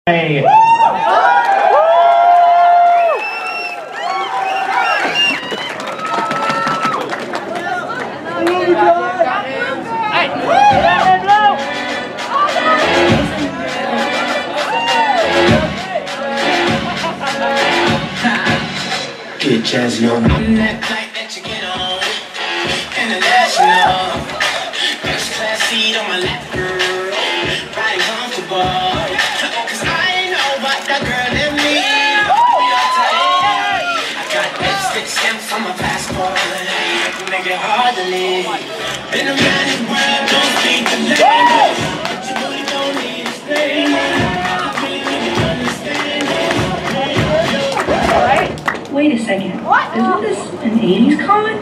Hey. Get jazzy on that flight that you get on. International. First class seat on my lap, girl. Riding comfortable. Cause I know what that girl in me. We are tight. I got lipstick stamps on my passport. Make it hard to leave. Been around the world, don't speak the language. But you really don't need to stay. Wait a second. What? Isn't this an 80s comic?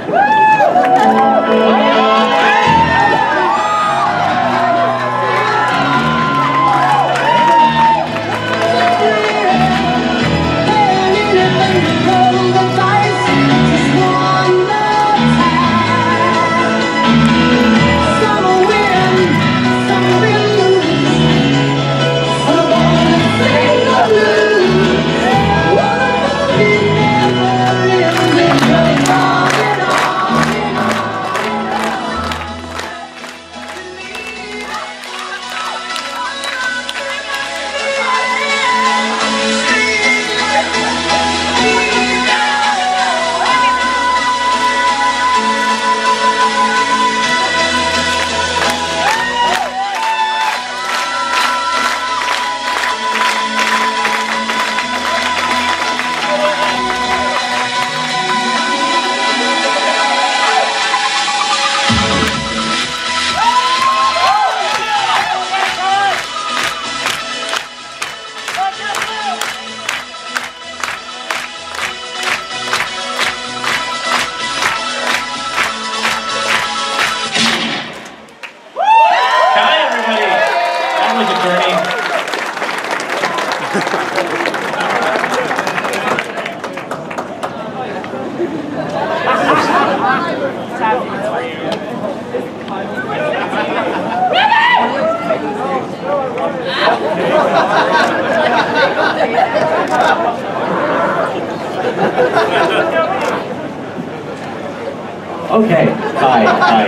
Okay, hi.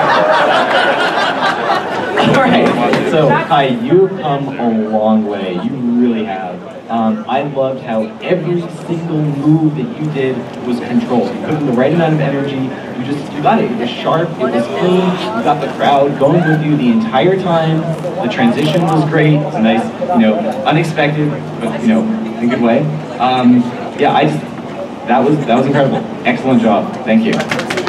Alright, so hi, you've come a long way, you really have. I loved how every single move that you did was controlled. You put in the right amount of energy, you got it. It was sharp, it was clean, you got the crowd going with you the entire time. The transition was great, it's a nice, unexpected, but in a good way. Yeah, that was incredible. Excellent job. Thank you.